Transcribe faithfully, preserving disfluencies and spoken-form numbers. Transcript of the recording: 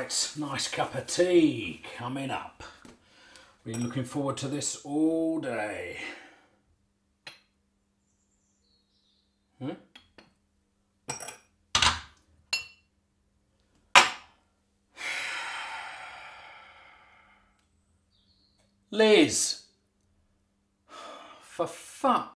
Right, nice cup of tea coming up. Been looking forward to this all day. Hmm? Liz, for fuck.